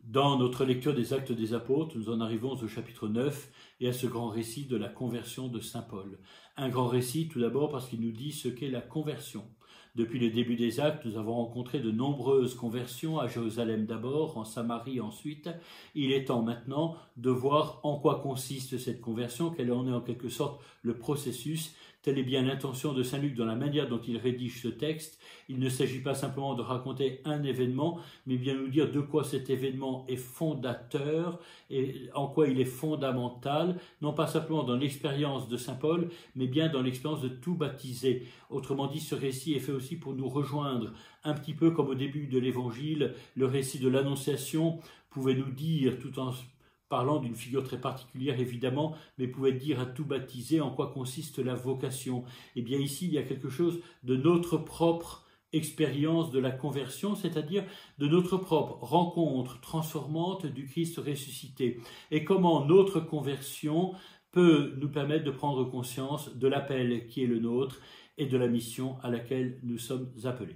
Dans notre lecture des Actes des Apôtres, nous en arrivons au chapitre 9 et à ce grand récit de la conversion de saint Paul. Un grand récit tout d'abord parce qu'il nous dit ce qu'est la conversion. Depuis le début des Actes, nous avons rencontré de nombreuses conversions, à Jérusalem d'abord, en Samarie ensuite. Il est temps maintenant de voir en quoi consiste cette conversion, quel en est en quelque sorte le processus. Telle est bien l'intention de saint Luc dans la manière dont il rédige ce texte. Il ne s'agit pas simplement de raconter un événement, mais bien nous dire de quoi cet événement est fondateur et en quoi il est fondamental, non pas simplement dans l'expérience de saint Paul, mais bien dans l'expérience de tout baptisé. Autrement dit, ce récit est fait aussi pour nous rejoindre, un petit peu comme au début de l'Évangile, le récit de l'Annonciation pouvait nous dire, tout en parlant d'une figure très particulière évidemment, mais pouvait dire à tout baptisé en quoi consiste la vocation. Et bien ici, il y a quelque chose de notre propre expérience de la conversion, c'est-à-dire de notre propre rencontre transformante du Christ ressuscité. Et comment notre conversion peut nous permettre de prendre conscience de l'appel qui est le nôtre et de la mission à laquelle nous sommes appelés.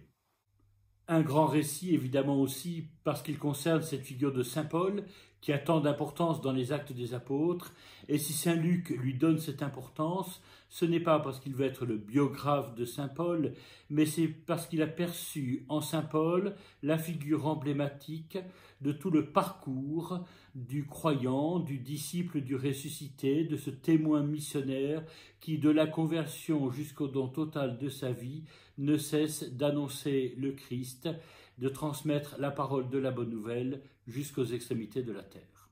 Un grand récit évidemment aussi parce qu'il concerne cette figure de saint Paul qui a tant d'importance dans les Actes des Apôtres. Et si saint Luc lui donne cette importance, ce n'est pas parce qu'il veut être le biographe de saint Paul, mais c'est parce qu'il a perçu en saint Paul la figure emblématique de tout le parcours du croyant, du disciple du ressuscité, de ce témoin missionnaire qui, de la conversion jusqu'au don total de sa vie, ne cesse d'annoncer le Christ, de transmettre la parole de la bonne nouvelle jusqu'aux extrémités de la terre.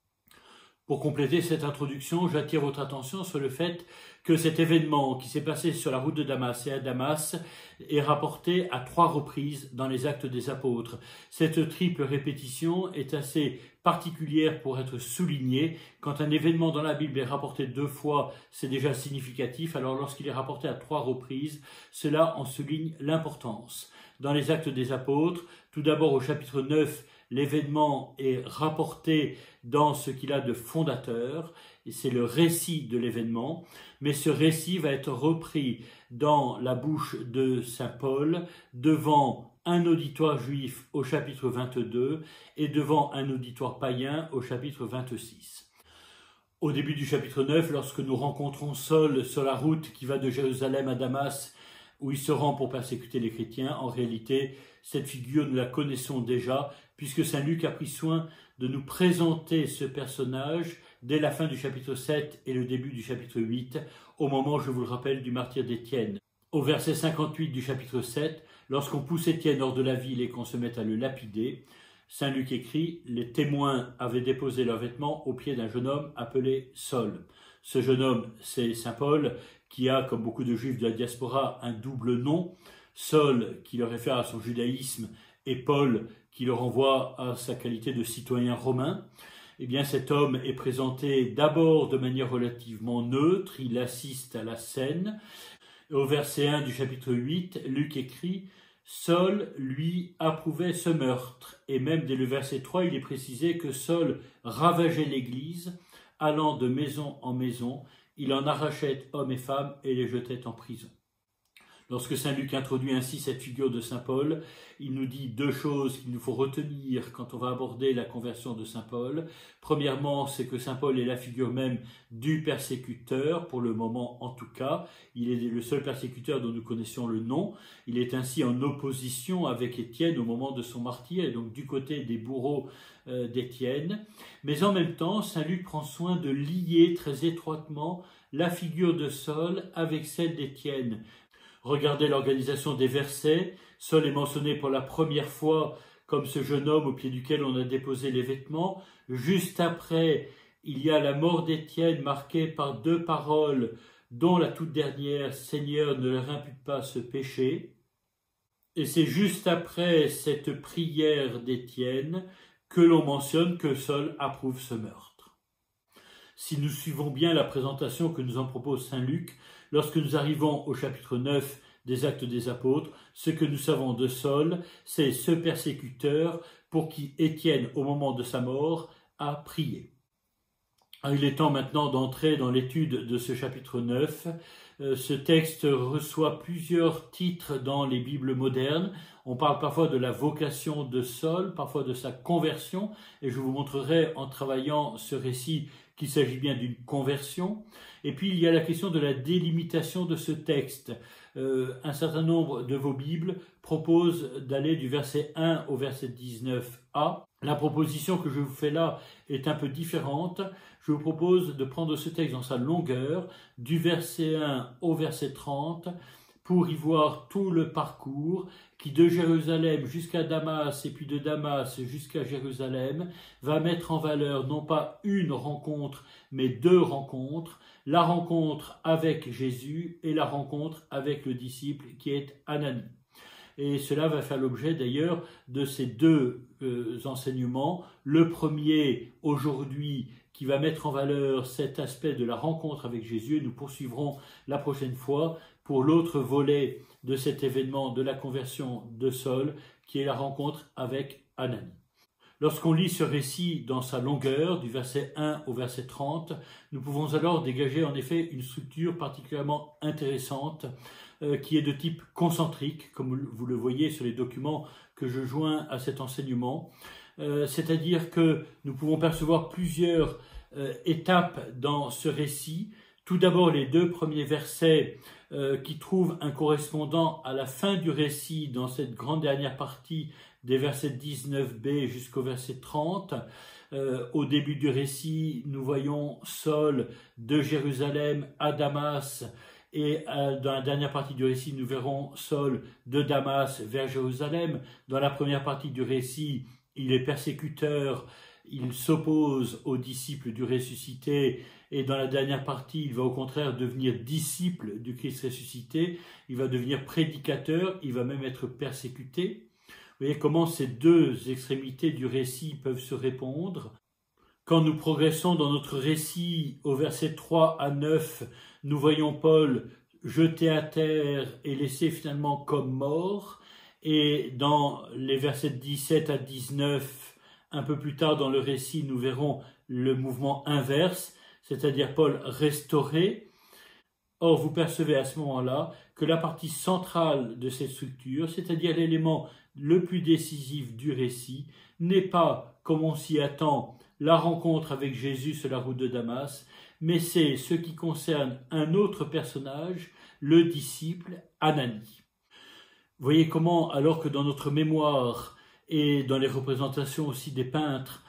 Pour compléter cette introduction, j'attire votre attention sur le fait que cet événement qui s'est passé sur la route de Damas et à Damas est rapporté à 3 reprises dans les Actes des Apôtres. Cette triple répétition est assez particulière pour être soulignée. Quand un événement dans la Bible est rapporté 2 fois, c'est déjà significatif. Alors lorsqu'il est rapporté à 3 reprises, cela en souligne l'importance. Dans les Actes des Apôtres, tout d'abord au chapitre 9, l'événement est rapporté dans ce qu'il a de fondateur, et c'est le récit de l'événement, mais ce récit va être repris dans la bouche de saint Paul devant un auditoire juif au chapitre 22 et devant un auditoire païen au chapitre 26. Au début du chapitre 9, lorsque nous rencontrons Saul sur la route qui va de Jérusalem à Damas, où il se rend pour persécuter les chrétiens, en réalité, cette figure, nous la connaissons déjà, puisque saint Luc a pris soin de nous présenter ce personnage dès la fin du chapitre 7 et le début du chapitre 8, au moment, je vous le rappelle, du martyre d'Étienne. Au verset 58 du chapitre 7, lorsqu'on pousse Étienne hors de la ville et qu'on se met à le lapider, saint Luc écrit « Les témoins avaient déposé leurs vêtements au pied d'un jeune homme appelé Saul ». Ce jeune homme, c'est saint Paul, qui a, comme beaucoup de juifs de la diaspora, un double nom. Saul, qui le réfère à son judaïsme, et Paul, qui le renvoie à sa qualité de citoyen romain. Eh bien, cet homme est présenté d'abord de manière relativement neutre, il assiste à la scène. Au verset 1 du chapitre 8, Luc écrit « Saul, lui, approuvait ce meurtre ». Et même dès le verset 3, il est précisé que Saul ravageait l'Église, allant de maison en maison, il en arrachait hommes et femmes et les jetait en prison. Lorsque saint Luc introduit ainsi cette figure de saint Paul, il nous dit 2 choses qu'il nous faut retenir quand on va aborder la conversion de saint Paul. Premièrement, c'est que saint Paul est la figure même du persécuteur, pour le moment en tout cas. Il est le seul persécuteur dont nous connaissions le nom. Il est ainsi en opposition avec Étienne au moment de son martyre, et donc du côté des bourreaux d'Étienne. Mais en même temps, saint Luc prend soin de lier très étroitement la figure de Saul avec celle d'Étienne. Regardez l'organisation des versets. Saul est mentionné pour la première fois comme ce jeune homme au pied duquel on a déposé les vêtements. Juste après, il y a la mort d'Étienne marquée par 2 paroles, dont la toute dernière, « Seigneur, ne leur impute pas ce péché ». Et c'est juste après cette prière d'Étienne que l'on mentionne que Saul approuve ce meurtre. Si nous suivons bien la présentation que nous en propose saint Luc, lorsque nous arrivons au chapitre 9 des Actes des Apôtres, ce que nous savons de Saul, c'est ce persécuteur pour qui Étienne, au moment de sa mort, a prié. Il est temps maintenant d'entrer dans l'étude de ce chapitre 9. Ce texte reçoit plusieurs titres dans les Bibles modernes. On parle parfois de la vocation de Saul, parfois de sa conversion, et je vous montrerai en travaillant ce récit qu'il s'agit bien d'une conversion. Et puis il y a la question de la délimitation de ce texte. Un certain nombre de vos Bibles proposent d'aller du verset 1 au verset 19a. La proposition que je vous fais là est un peu différente. Je vous propose de prendre ce texte dans sa longueur, du verset 1 au verset 30, pour y voir tout le parcours qui, de Jérusalem jusqu'à Damas et puis de Damas jusqu'à Jérusalem, va mettre en valeur non pas une rencontre, mais deux rencontres, la rencontre avec Jésus et la rencontre avec le disciple qui est Ananie. Et cela va faire l'objet d'ailleurs de ces deux enseignements. Le premier, aujourd'hui, qui va mettre en valeur cet aspect de la rencontre avec Jésus, et nous poursuivrons la prochaine fois pour l'autre volet de cet événement de la conversion de Saul, qui est la rencontre avec Ananie. Lorsqu'on lit ce récit dans sa longueur, du verset 1 au verset 30, nous pouvons alors dégager en effet une structure particulièrement intéressante qui est de type concentrique, comme vous le voyez sur les documents que je joins à cet enseignement. C'est-à-dire que nous pouvons percevoir plusieurs étapes dans ce récit. Tout d'abord, les deux premiers versets qui trouvent un correspondant à la fin du récit dans cette grande dernière partie des versets 19b jusqu'au verset 30. Au début du récit, nous voyons Saul de Jérusalem à Damas, et dans la dernière partie du récit, nous verrons Saul de Damas vers Jérusalem. Dans la première partie du récit, il est persécuteur, il s'oppose aux disciples du ressuscité, et dans la dernière partie, il va au contraire devenir disciple du Christ ressuscité, il va devenir prédicateur, il va même être persécuté. Vous voyez comment ces deux extrémités du récit peuvent se répondre. Quand nous progressons dans notre récit au verset 3 à 9, nous voyons Paul jeté à terre et laissé finalement comme mort. Et dans les versets 17 à 19, un peu plus tard dans le récit, nous verrons le mouvement inverse, c'est-à-dire Paul restauré. Or, vous percevez à ce moment-là que la partie centrale de cette structure, c'est-à-dire l'élément le plus décisif du récit, n'est pas, comme on s'y attend, la rencontre avec Jésus sur la route de Damas, mais c'est ce qui concerne un autre personnage, le disciple Ananie. Vous voyez comment, alors que dans notre mémoire et dans les représentations aussi des peintres,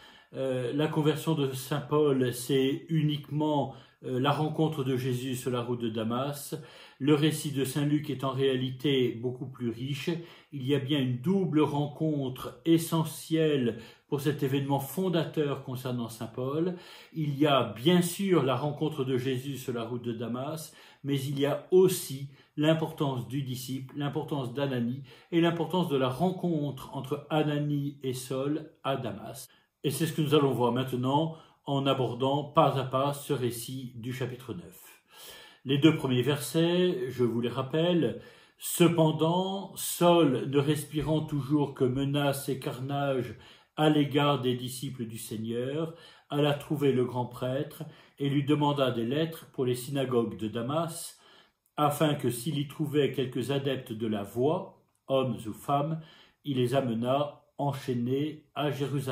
la conversion de saint Paul, c'est uniquement la rencontre de Jésus sur la route de Damas. Le récit de saint Luc est en réalité beaucoup plus riche. Il y a bien une double rencontre essentielle pour cet événement fondateur concernant saint Paul. Il y a bien sûr la rencontre de Jésus sur la route de Damas, mais il y a aussi l'importance du disciple, l'importance d'Ananie et l'importance de la rencontre entre Ananie et Saul à Damas. Et c'est ce que nous allons voir maintenant en abordant pas à pas ce récit du chapitre 9. Les deux premiers versets, je vous les rappelle. « Cependant, Saul, ne respirant toujours que menaces et carnage à l'égard des disciples du Seigneur, alla trouver le grand prêtre et lui demanda des lettres pour les synagogues de Damas, afin que s'il y trouvait quelques adeptes de la voie, hommes ou femmes, il les amena enchaînés à Jérusalem. »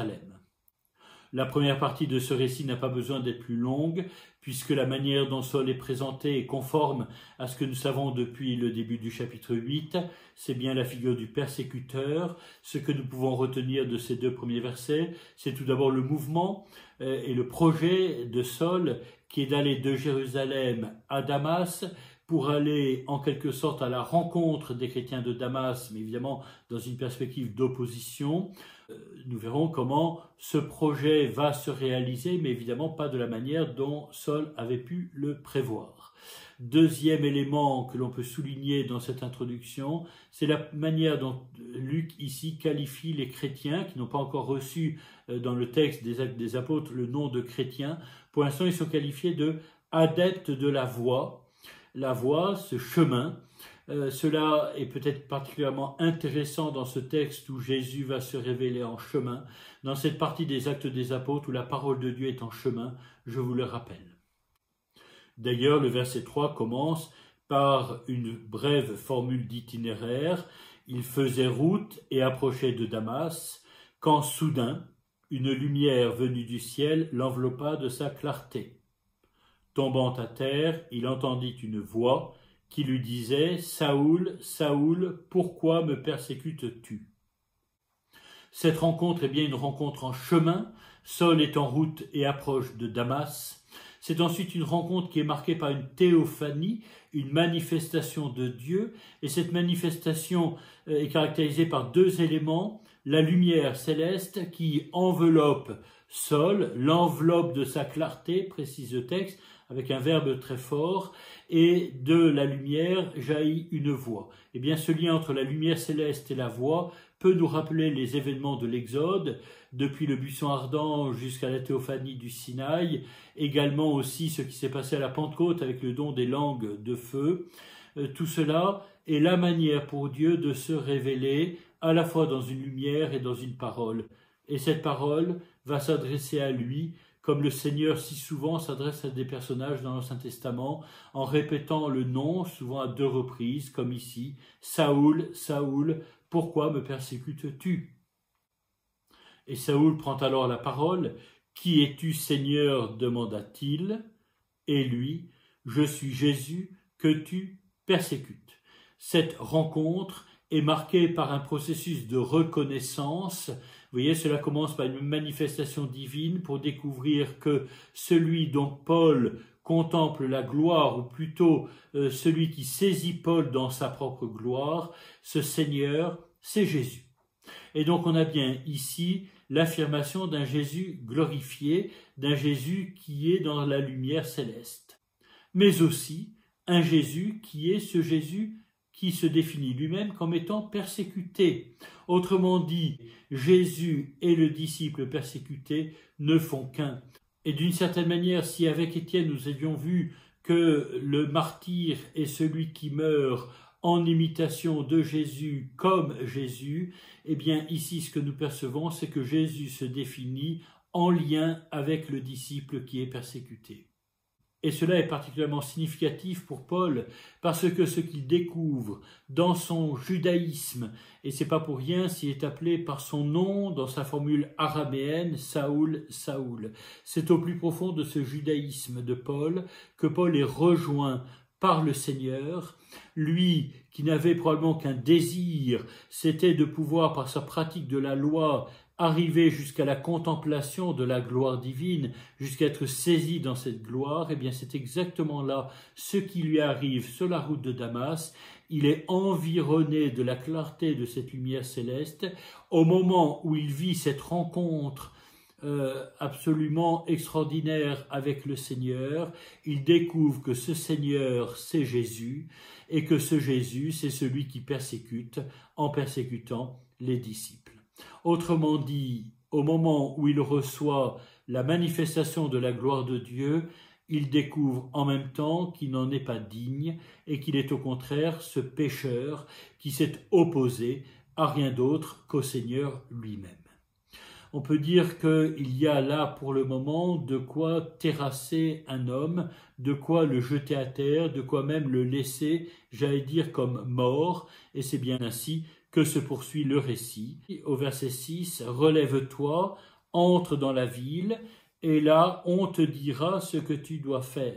La première partie de ce récit n'a pas besoin d'être plus longue, puisque la manière dont Saul est présenté est conforme à ce que nous savons depuis le début du chapitre 8. C'est bien la figure du persécuteur. Ce que nous pouvons retenir de ces deux premiers versets, c'est tout d'abord le mouvement et le projet de Saul, qui est d'aller de Jérusalem à Damas, pour aller en quelque sorte à la rencontre des chrétiens de Damas, mais évidemment dans une perspective d'opposition. Nous verrons comment ce projet va se réaliser, mais évidemment pas de la manière dont Saul avait pu le prévoir. Deuxième élément que l'on peut souligner dans cette introduction, c'est la manière dont Luc ici qualifie les chrétiens qui n'ont pas encore reçu dans le texte des Actes des Apôtres le nom de chrétiens. Pour l'instant, ils sont qualifiés de adeptes de la voie. La voie, ce chemin, Cela est peut-être particulièrement intéressant dans ce texte où Jésus va se révéler en chemin, dans cette partie des Actes des Apôtres où la parole de Dieu est en chemin, je vous le rappelle. D'ailleurs, le verset 3 commence par une brève formule d'itinéraire. Il faisait route et approchait de Damas, quand soudain, une lumière venue du ciel l'enveloppa de sa clarté. Tombant à terre, il entendit une voix qui lui disait « Saoul, Saoul, pourquoi me persécutes-tu » Cette rencontre est bien une rencontre en chemin. Saul est en route et approche de Damas. C'est ensuite une rencontre qui est marquée par une théophanie, une manifestation de Dieu. Et cette manifestation est caractérisée par deux éléments. La lumière céleste qui enveloppe Saul, l'enveloppe de sa clarté, précise le texte, avec un verbe très fort, et de la lumière jaillit une voix. Eh bien, ce lien entre la lumière céleste et la voix peut nous rappeler les événements de l'Exode, depuis le buisson ardent jusqu'à la théophanie du Sinaï, également aussi ce qui s'est passé à la Pentecôte avec le don des langues de feu. Tout cela est la manière pour Dieu de se révéler à la fois dans une lumière et dans une parole. Et cette parole va s'adresser à lui, comme le Seigneur si souvent s'adresse à des personnages dans l'Ancien Testament, en répétant le nom, souvent à 2 reprises, comme ici, « Saoul, Saoul, pourquoi me persécutes-tu » Et Saoul prend alors la parole, « Qui es-tu, Seigneur » demanda-t-il, et lui, « Je suis Jésus que tu persécutes ». Cette rencontre est marquée par un processus de reconnaissance. Vous voyez, cela commence par une manifestation divine pour découvrir que celui dont Paul contemple la gloire, ou plutôt celui qui saisit Paul dans sa propre gloire, ce Seigneur, c'est Jésus. Et donc on a bien ici l'affirmation d'un Jésus glorifié, d'un Jésus qui est dans la lumière céleste, mais aussi un Jésus qui est ce Jésus qui se définit lui-même comme étant persécuté. Autrement dit, Jésus et le disciple persécuté ne font qu'un. Et d'une certaine manière, si avec Étienne nous avions vu que le martyr est celui qui meurt en imitation de Jésus comme Jésus, eh bien ici ce que nous percevons, c'est que Jésus se définit en lien avec le disciple qui est persécuté. Et cela est particulièrement significatif pour Paul, parce que ce qu'il découvre dans son judaïsme, et c'est pas pour rien s'il est appelé par son nom dans sa formule araméenne, Saoul, Saoul. C'est au plus profond de ce judaïsme de Paul que Paul est rejoint par le Seigneur, lui qui n'avait probablement qu'un désir, c'était de pouvoir, par sa pratique de la loi, arriver jusqu'à la contemplation de la gloire divine, jusqu'à être saisi dans cette gloire, eh bien c'est exactement là ce qui lui arrive sur la route de Damas. Il est environné de la clarté de cette lumière céleste. Au moment où il vit cette rencontre absolument extraordinaire avec le Seigneur, il découvre que ce Seigneur, c'est Jésus, et que ce Jésus, c'est celui qui persécute en persécutant les disciples. Autrement dit, au moment où il reçoit la manifestation de la gloire de Dieu, il découvre en même temps qu'il n'en est pas digne et qu'il est au contraire ce pécheur qui s'est opposé à rien d'autre qu'au Seigneur lui-même. On peut dire qu'il y a là pour le moment de quoi terrasser un homme, de quoi le jeter à terre, de quoi même le laisser, j'allais dire, comme mort, et c'est bien ainsi que se poursuit le récit. Au verset 6, « Relève-toi, entre dans la ville, et là on te dira ce que tu dois faire. »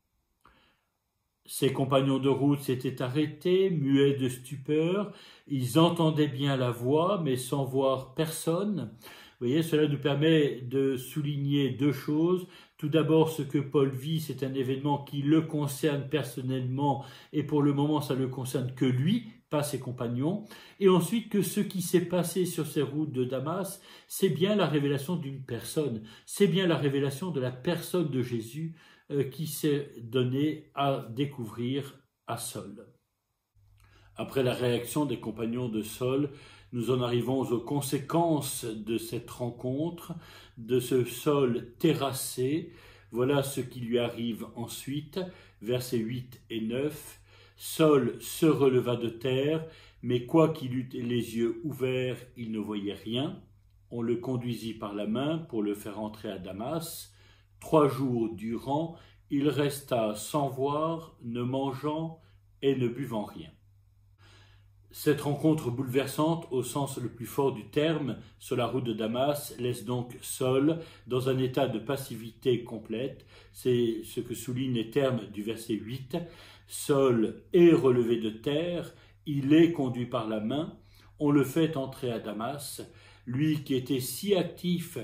Ses compagnons de route s'étaient arrêtés, muets de stupeur. Ils entendaient bien la voix, mais sans voir personne. Vous voyez, cela nous permet de souligner 2 choses. Tout d'abord, ce que Paul vit, c'est un événement qui le concerne personnellement, et pour le moment, ça ne le concerne que lui, pas ses compagnons. Et ensuite, que ce qui s'est passé sur ces routes de Damas, c'est bien la révélation d'une personne. C'est bien la révélation de la personne de Jésus, qui s'est donné à découvrir à Saul. Après la réaction des compagnons de Saul, nous en arrivons aux conséquences de cette rencontre, de ce Saul terrassé. Voilà ce qui lui arrive ensuite, versets 8 et 9. Saul se releva de terre, mais quoiqu'il eût les yeux ouverts, il ne voyait rien. On le conduisit par la main pour le faire entrer à Damas. 3 jours durant, il resta sans voir, ne mangeant et ne buvant rien. Cette rencontre bouleversante, au sens le plus fort du terme, sur la route de Damas, laisse donc Saul dans un état de passivité complète. C'est ce que soulignent les termes du verset 8. Saul est relevé de terre, il est conduit par la main, on le fait entrer à Damas. Lui qui était si actif,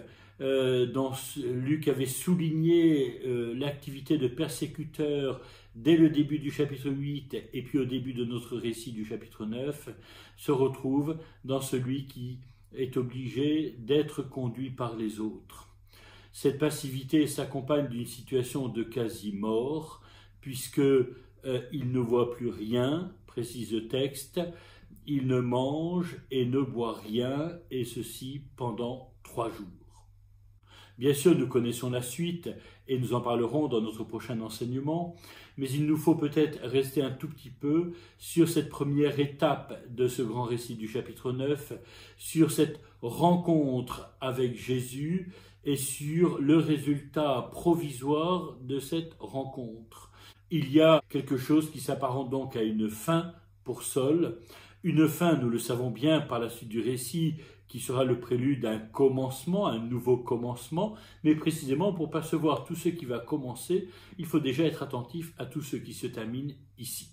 Luc avait souligné l'activité de persécuteur dès le début du chapitre 8 et puis au début de notre récit du chapitre 9, se retrouve dans celui qui est obligé d'être conduit par les autres. Cette passivité s'accompagne d'une situation de quasi-mort, puisque il ne voit plus rien, précise le texte, il ne mange et ne boit rien, et ceci pendant 3 jours. Bien sûr, nous connaissons la suite et nous en parlerons dans notre prochain enseignement, mais il nous faut peut-être rester un tout petit peu sur cette première étape de ce grand récit du chapitre 9, sur cette rencontre avec Jésus et sur le résultat provisoire de cette rencontre. Il y a quelque chose qui s'apparente donc à une fin pour Saul, une fin, nous le savons bien par la suite du récit, qui sera le prélude à un commencement, un nouveau commencement, mais précisément pour percevoir tout ce qui va commencer, il faut déjà être attentif à tout ce qui se termine ici.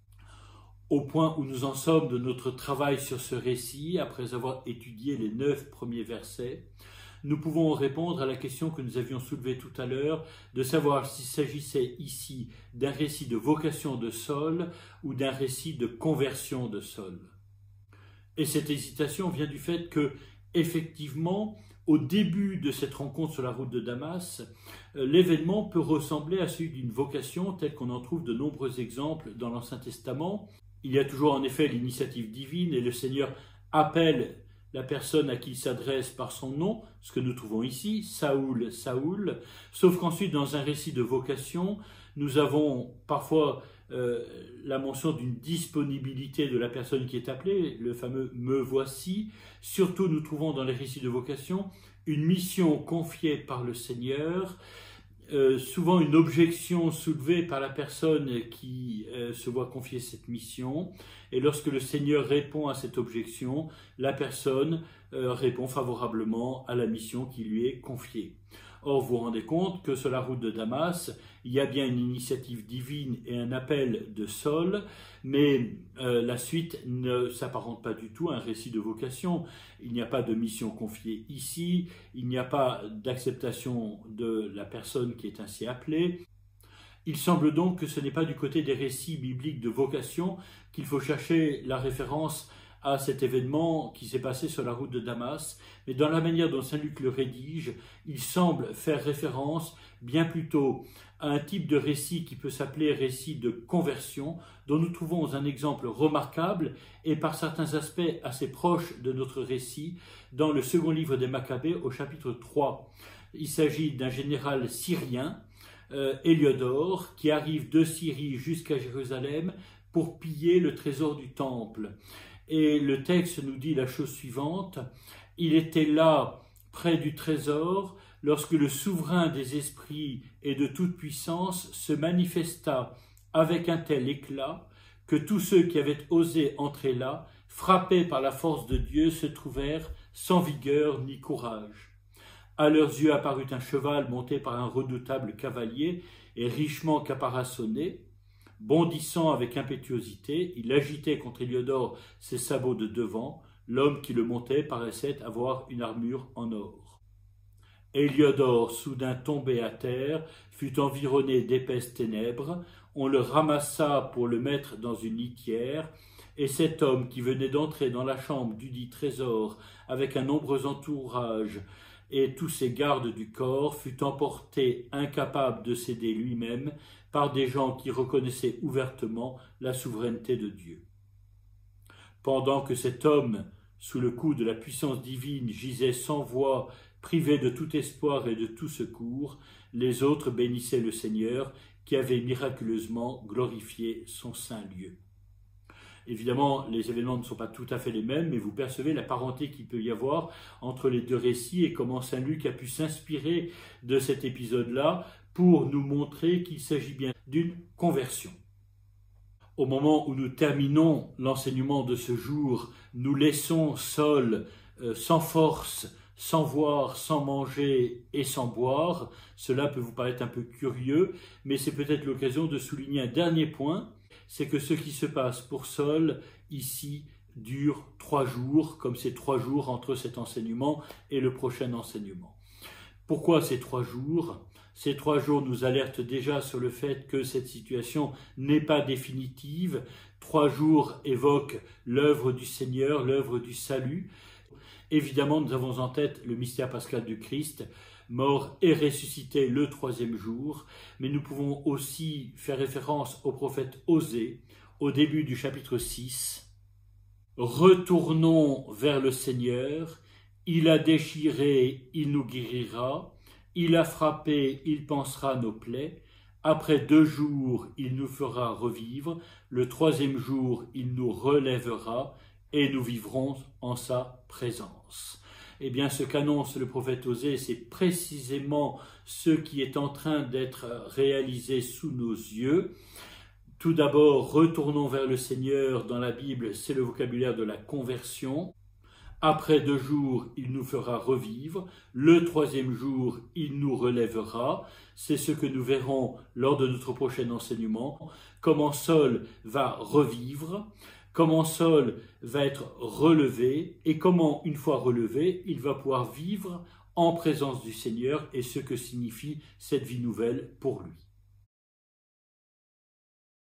Au point où nous en sommes de notre travail sur ce récit, après avoir étudié les 9 premiers versets, nous pouvons répondre à la question que nous avions soulevée tout à l'heure, de savoir s'il s'agissait ici d'un récit de vocation de Saul ou d'un récit de conversion de Saul. Et cette hésitation vient du fait que, effectivement, au début de cette rencontre sur la route de Damas, l'événement peut ressembler à celui d'une vocation telle qu'on en trouve de nombreux exemples dans l'Ancien Testament. Il y a toujours en effet l'initiative divine et le Seigneur appelle la personne à qui il s'adresse par son nom, ce que nous trouvons ici, Saoul, Saoul, sauf qu'ensuite dans un récit de vocation, nous avons parfois la mention d'une disponibilité de la personne qui est appelée, le fameux « me voici ». Surtout, nous trouvons dans les récits de vocation une mission confiée par le Seigneur, souvent une objection soulevée par la personne qui se voit confier cette mission. Et lorsque le Seigneur répond à cette objection, la personne répond favorablement à la mission qui lui est confiée. Or, vous vous rendez compte que sur la route de Damas, il y a bien une initiative divine et un appel de Saul, mais la suite ne s'apparente pas du tout à un récit de vocation. Il n'y a pas de mission confiée ici, il n'y a pas d'acceptation de la personne qui est ainsi appelée. Il semble donc que ce n'est pas du côté des récits bibliques de vocation qu'il faut chercher la référence à cet événement qui s'est passé sur la route de Damas, mais dans la manière dont Saint Luc le rédige, il semble faire référence bien plutôt à un type de récit qui peut s'appeler récit de conversion, dont nous trouvons un exemple remarquable et par certains aspects assez proche de notre récit dans le second livre des Maccabées au chapitre 3. Il s'agit d'un général syrien, Héliodore, qui arrive de Syrie jusqu'à Jérusalem pour piller le trésor du temple. Et le texte nous dit la chose suivante: il était là, près du trésor, lorsque le souverain des esprits et de toute puissance se manifesta avec un tel éclat que tous ceux qui avaient osé entrer là, frappés par la force de Dieu, se trouvèrent sans vigueur ni courage. À leurs yeux apparut un cheval monté par un redoutable cavalier et richement caparaçonné. Bondissant avec impétuosité, il agitait contre Héliodore ses sabots de devant. L'homme qui le montait paraissait avoir une armure en or. Héliodore, soudain tombé à terre, fut environné d'épaisses ténèbres. On le ramassa pour le mettre dans une litière, et cet homme qui venait d'entrer dans la chambre dudit trésor avec un nombreux entourage et tous ses gardes du corps fut emporté, incapable de céder lui-même, par des gens qui reconnaissaient ouvertement la souveraineté de Dieu. Pendant que cet homme, sous le coup de la puissance divine, gisait sans voix, privé de tout espoir et de tout secours, les autres bénissaient le Seigneur qui avait miraculeusement glorifié son saint lieu. Évidemment, les événements ne sont pas tout à fait les mêmes, mais vous percevez la parenté qu'il peut y avoir entre les deux récits et comment saint Luc a pu s'inspirer de cet épisode-là pour nous montrer qu'il s'agit bien d'une conversion. Au moment où nous terminons l'enseignement de ce jour, nous laissons Saul sans force, sans voir, sans manger et sans boire. Cela peut vous paraître un peu curieux, mais c'est peut-être l'occasion de souligner un dernier point, c'est que ce qui se passe pour Saul ici dure 3 jours, comme ces 3 jours entre cet enseignement et le prochain enseignement. Pourquoi ces 3 jours ? Ces 3 jours nous alertent déjà sur le fait que cette situation n'est pas définitive. 3 jours évoquent l'œuvre du Seigneur, l'œuvre du salut. Évidemment, nous avons en tête le mystère pascal du Christ, mort et ressuscité le 3e jour, mais nous pouvons aussi faire référence au prophète Osée, au début du chapitre 6. « Retournons vers le Seigneur, il a déchiré, il nous guérira, il a frappé, il pansera nos plaies, après 2 jours, il nous fera revivre, le 3e jour, il nous relèvera, et nous vivrons en sa présence. » Eh bien, ce qu'annonce le prophète Osée, c'est précisément ce qui est en train d'être réalisé sous nos yeux. Tout d'abord, retournons vers le Seigneur. Dans la Bible, c'est le vocabulaire de la conversion. Après 2 jours, il nous fera revivre. Le 3e jour, il nous relèvera. C'est ce que nous verrons lors de notre prochain enseignement. Comment Saul va revivre, comment Saul va être relevé et comment, une fois relevé, il va pouvoir vivre en présence du Seigneur et ce que signifie cette vie nouvelle pour lui.